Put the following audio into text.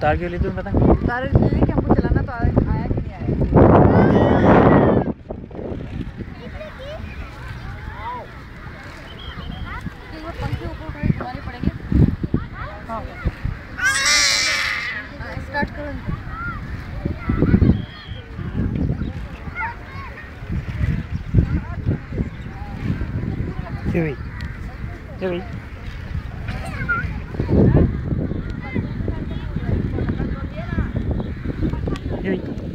उतार क्यों ली तूने पतंग? उतार इसलिए कि हमको चलाना तो आया कि नहीं आया। पंखे ऊपर उठाए घुमाने पड़ेंगे। हाँ स्टार्ट करो। ये भाई